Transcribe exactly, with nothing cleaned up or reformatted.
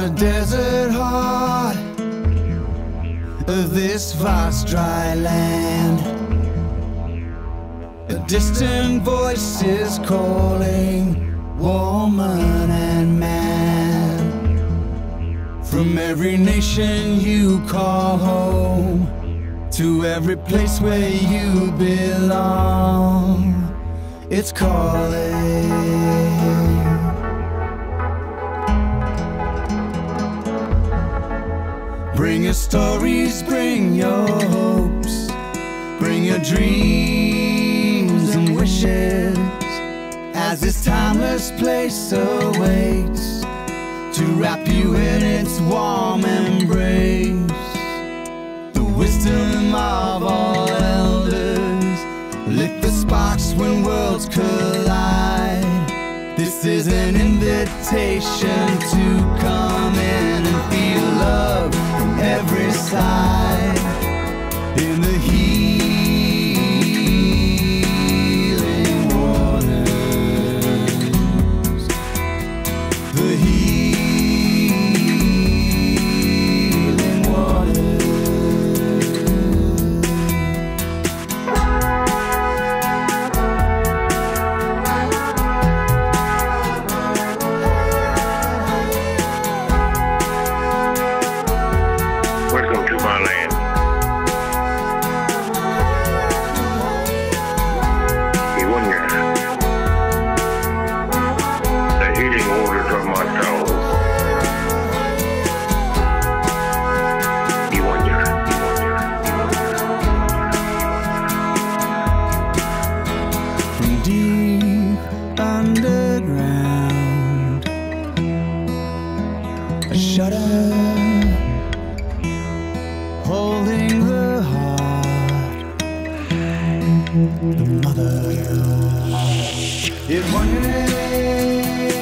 the desert heart of this vast dry land. A distant voice is calling woman and man. From every nation you call home, to every place where you belong, it's calling. Bring your stories, bring your hopes, bring your dreams and wishes, as this timeless place awaits to wrap you in its warm embrace. The wisdom of all elders lit the sparks when worlds collide. This is an invitation to come in and feel love from every side. In the healing waters, the healing waters. Welcome to my land. Iwanya. The healing waters of my soul. Iwanya. From deep underground, a shudder holding the heart, the mother. It wonders